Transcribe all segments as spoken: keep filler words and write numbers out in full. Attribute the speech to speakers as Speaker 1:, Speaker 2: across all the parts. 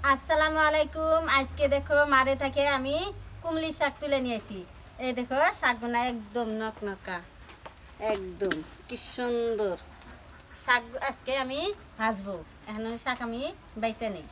Speaker 1: আসসালামু আলাইকুম। আজকে দেখো মারে থেকে আমি কুমলি শাক তুলে নিয়েছি। এই দেখো শাকগুনা একদম নকনকা, একদম কি সুন্দর শাক। আজকে আমি ভাজবো। এখন শাক আমি বাইছে নেই।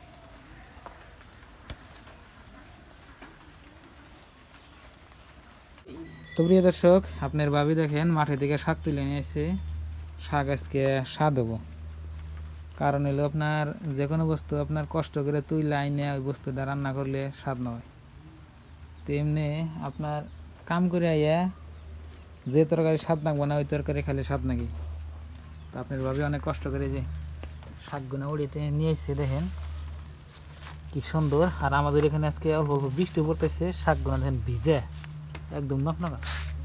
Speaker 2: তো প্রিয় দর্শক, আপনার ভাবি দেখেন মাঠে থেকে শাক তুলে নিয়ে এসে শাক আজকে স্বাদ হবো। কারণ হলো আপনার যে কোনো বস্তু আপনার কষ্ট করে তুই লাইনে ওই বস্তুটা রান্না করলে স্বাদ নয়। তো এমনি আপনার কাম করে আইয়া যে তরকারি স্বাদ নাকবো না ওই তরকারি খাইলে স্বাদ নাকি। তো আপনার ভাবি অনেক কষ্ট করে যে শাকগুলো উড়িতে নিয়ে এসে দেখেন কি সুন্দর। আর আমাদের এখানে আজকে অল্প অল্প বৃষ্টি পড়তেছে, শাকগুলো দেখেন ভিজে একদম নকনকা।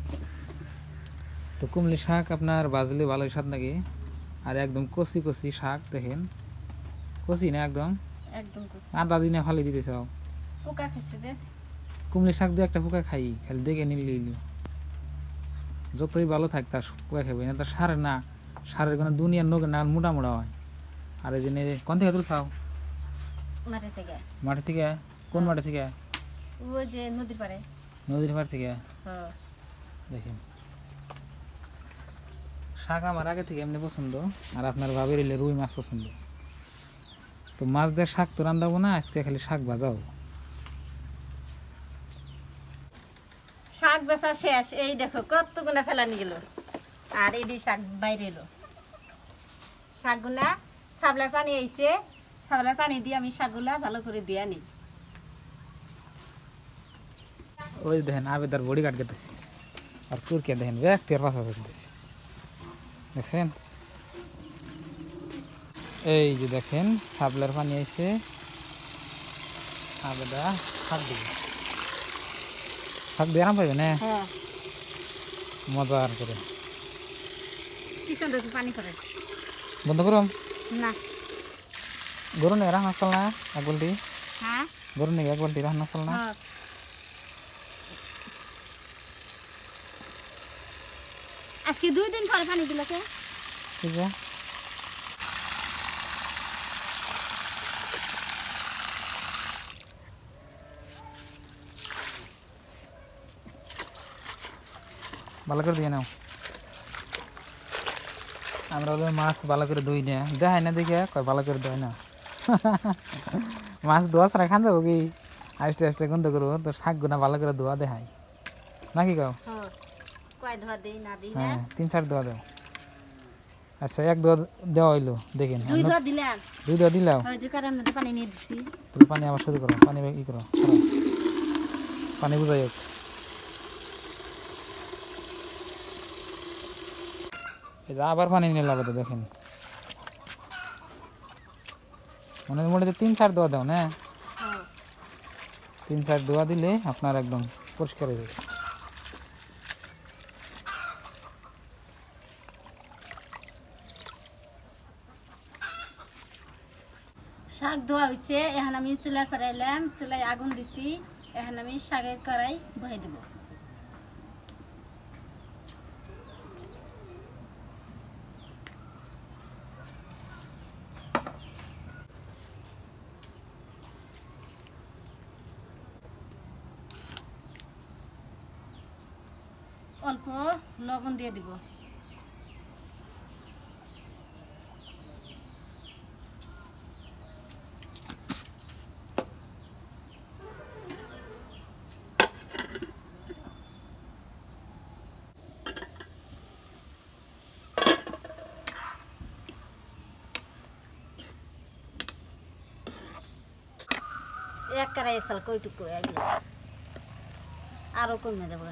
Speaker 2: তো কুমলি শাক আপনার বাজলে ভালোই স্বাদ লাগে। আর একদম কচি কচি শাক দেখেন, কচি না একদম
Speaker 1: একদম কচি।
Speaker 2: আদা দিনে ফালি দিতে চাও।
Speaker 1: পোকা খেছে যে
Speaker 2: কুমলি শাক দিয়ে একটা পোকা খাই, খালি দেখে নিলি যতই ভালো থাক তার পোকা খাবে না। তার সার না, সারের কোনো দুনিয়ার নোকে না মোটা মোটা হয়। আর এই জন্য কোন থেকে তুলছাও?
Speaker 1: মাঠে থেকে।
Speaker 2: মাটি থেকে? কোন মাটি থেকে?
Speaker 1: ওই যে নদীর পাড়ে।
Speaker 2: নদীর পাড় থেকে?
Speaker 1: হ্যাঁ।
Speaker 2: দেখেন শাক আমার আগে থেকে এমনি পছন্দ, আর আপনার ভাবির এলে রুই মাছ পছন্দ। তো মাছ দিয়ে শাক তো রান্ধাবো না, আজকে খালি শাক ভাজাও।
Speaker 1: শাক বেচা শেষ। এই দেখো কতগুলা ফেলানি গেল, আর এটি শাক বাইরে এলো। শাকগুলা সাবলার পানি আইছে, সাবলার পানি দিয়ে আমি শাকগুলা ভালো করে দিয়ে আনি।
Speaker 2: ওই দেখেন আবেদার বডি কাট করতেছি, আর কুরকে দেখেন ব্যাগটির পাশা করতেছি, দেখছেন? এই যে দেখেন সাবলার পানি আইছে, আবেদা শাক দিবে, শাক দিয়ে আরাম পাইবে না মজার করে।
Speaker 1: কি সুন্দর পানি করে।
Speaker 2: বন্ধ করুন
Speaker 1: না
Speaker 2: গরু নেই রান্না চল না এক বাল্টি।
Speaker 1: হ্যাঁ
Speaker 2: গরু নেই এক বাল্টি রান্না চল না।
Speaker 1: আজকে দুই দিন পরে পানি দিলকে।
Speaker 2: ঠিক আছে, ভালো করে দিয়ে নাও। আমরা হলো মাছ ভালো করে ধুই না, দেখাই না দেখে কয় ভালো করে ধোয় না। মাছ ধোয়া ছাড়া খান যাবো কি? আস্তে আস্তে গন্ধ করবো তো শাক গুনা ভালো করে ধোয়া দেখাই নাকি কাও? হ্যাঁ তিন চার ধোয়া দাও। আচ্ছা এক ধোয়া দেওয়া হইলো, দেখেন দুই ধোয়া দিলাও। তুমি পানি আবার শুরু করো, পানি ই করো, পানি বুঝাই হোক। এই যে আবার পানি নিয়ে লাগাতে দেখেন, মানে মোটামুটি তিন চার দোয়া দাও না, তিন চার দোয়া দিলে আপনার একদম পরিষ্কার হয়ে যাবে।
Speaker 1: শাক ধোয়া হয়েছে, এখন আমি চুলার ফেরাইলাম, চুলায় আগুন দিছি। এখন আমি শাকের কড়াই বহাই দেব। অল্প লবণ দিয়ে দিব। এক কড়াই চাল কইটুকু আরো কমে দেবো।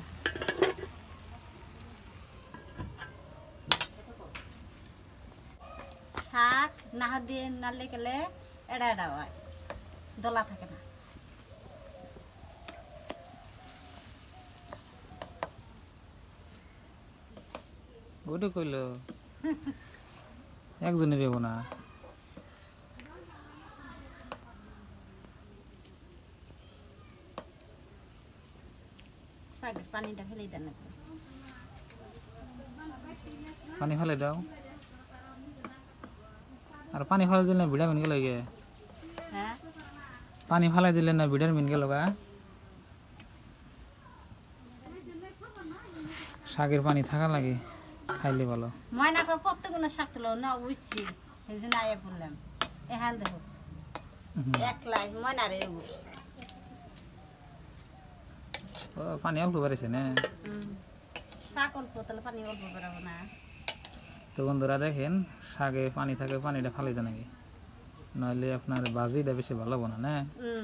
Speaker 1: শাক না দিয়ে নাড়লে গেলে এড়া এড়া হয়, দলা থাকে না।
Speaker 2: ওটা কইল একজনে দেবো না।
Speaker 1: শাকের পানিটা ফেলে দেন,
Speaker 2: পানি ফেলে দাও। আর পানি ফেলে দিলে ভিটামিন গেলে গে।
Speaker 1: হ্যাঁ
Speaker 2: পানি ফালাই দিলেন না ভিটামিন গেল গা শাকের পানি থাকা লাগে খাইলে ভালো
Speaker 1: ময়না কো কত গুণ শাক তুলো না উইছি এই যে নাইয়া বললাম এখান দেখো একলাই ময়না রে
Speaker 2: ও পানি অল্প বেড়েছে না
Speaker 1: শাক অল্প তাহলে পানি অল্প বেরাবো না
Speaker 2: তো বন্ধুরা দেখেন শাকে পানি থাকে পানিটা ফালাই দেয় নাকি নইলে আপনার বাজিটা বেশি ভালো হবে না না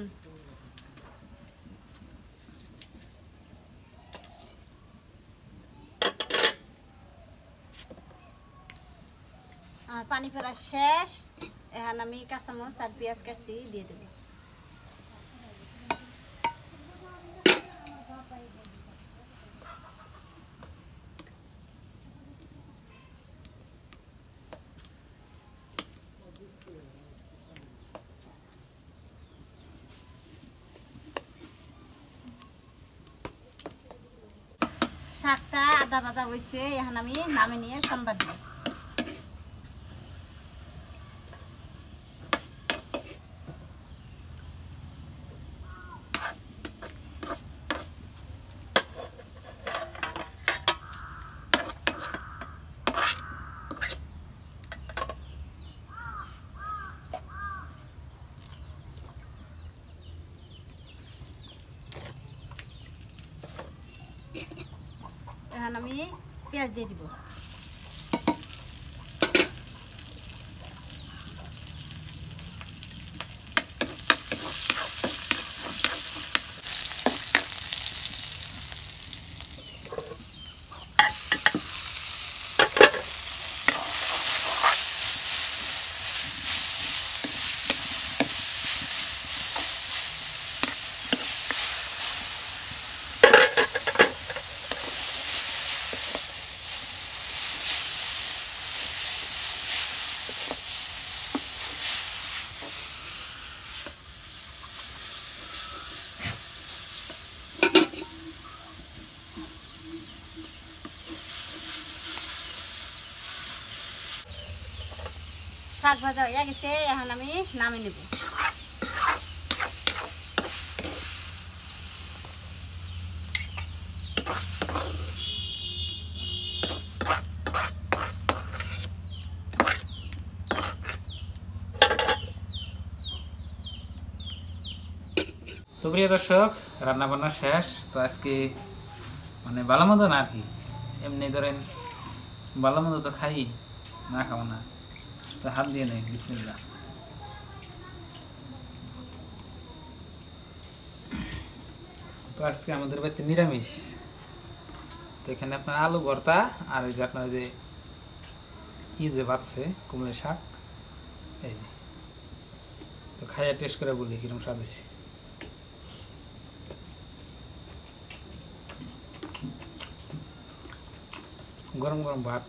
Speaker 1: আর পানি ফেলা শেষ এখন আমি কাঁচামরিচ আর পেঁয়াজ কাটছি দিয়ে দেবো শাকটা আদা ভাজা হয়েছে এখন আমি নামে নিয়ে সম্বাদ দিই এখন আমি পেঁয়াজ দিয়ে দিব শাক ভাজা হয়ে গেছে এখন আমি নামিয়ে নেব
Speaker 2: তো প্রিয় দর্শক রান্না বান্না শেষ তো আজকে মানে ভালো মন্দ না আর কি এমনি ধরেন ভালো মন্দ তো খাই না খাবো না তো হাত দিয়ে নেই বিসমিল্লাহ তো আজকে আমাদের বাড়িতে নিরামিষ তো এখানে আপনার আলু ভর্তা আর ওই যে আপনার যে ই যে বাচ্ছে কুমড়ো শাক এই যে তো খাইয়া টেস্ট করে বলি কিরকম স্বাদ হয়েছে গরম গরম ভাত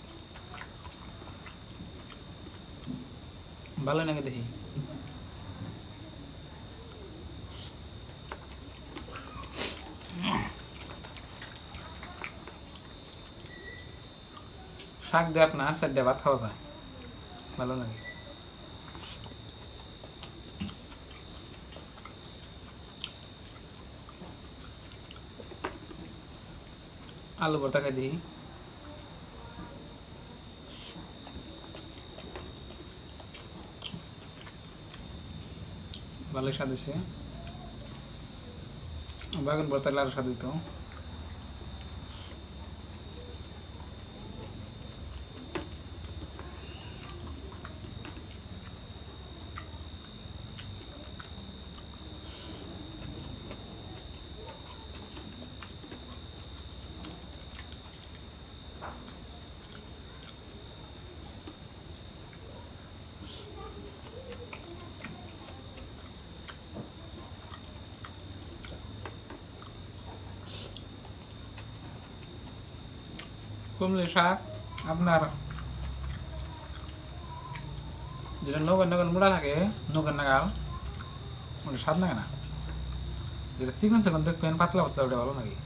Speaker 2: ভালো নাকি দেখি শাক দিয়ে আপনার চারটে ভাত খাওয়া যায় ভালো লাগে আলু ভর্তা খাই দিই ভালোই স্বাদ হয়েছে বাগান ভর্তা আরো স্বাদ হইতো কুমড়ো শাক আপনার যেটা নৌকার নৌকার মোড়া থাকে নৌকার নাগাল ওটা স্বাদ লাগে না যেটা চিকন চিকন দেখবেন পাতলা পাতলা ওটা ভালো নাকি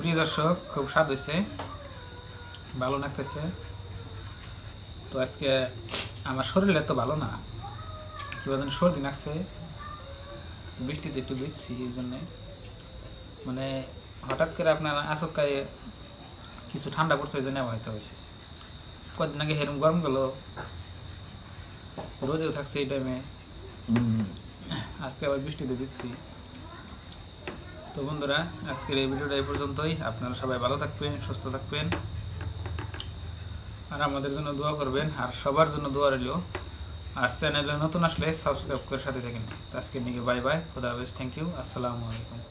Speaker 2: প্রিয় দর্শক, খুব স্বাদ হয়েছে, ভালো লাগতেছে। তো আজকে আমার শরীরে তো ভালো না, কি বলেন, সর্দি লাগছে, বৃষ্টিতে একটু ভিজছি, এই জন্যে মানে হঠাৎ করে আপনার আচমকায় কিছু ঠান্ডা পড়ছে, ওই জন্য হয়তো হয়েছে। কদিন আগে হেরম গরম গেল, রোদেও থাকছে এই টাইমে, আজকে আবার বৃষ্টিতে ভিজছি। তো বন্ধুরা, আজকের এই ভিডিওটা এই পর্যন্তই। আপনারা সবাই ভালো থাকবেন, সুস্থ থাকবেন, আর আমাদের জন্য দোয়া করবেন, আর সবার জন্য দোয়া রইল। আর চ্যানেলে নতুন আসলে সাবস্ক্রাইব করে সাথে থাকেন। তো আজকের দিকে বাই বাই, খোদা হাফেজ, থ্যাংক ইউ, আসসালামু আলাইকুম।